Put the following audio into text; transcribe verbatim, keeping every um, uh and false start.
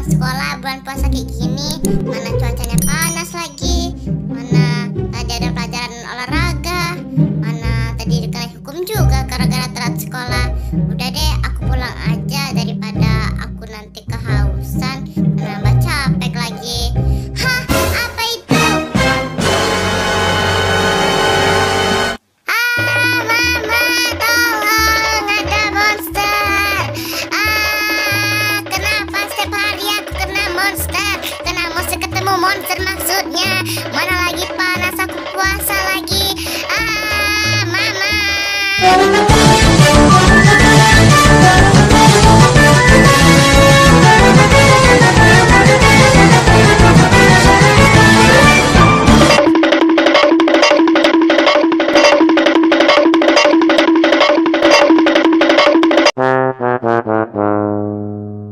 sekolah bulan puasa kayak gini, mana cuacanya panas lagi, mana tadi ada pelajaran olahraga, mana tadi dikena hukum juga gara-gara telat sekolah. Udah deh, aku pulang aja daripada aku nanti kehausan, nambah capek lagi. Hah, apa itu? Ah, mama, tolong, ada monster. Ah, kenapa setiap hari aku kena monster? Kena monster, ketemu monster maksudnya. Mana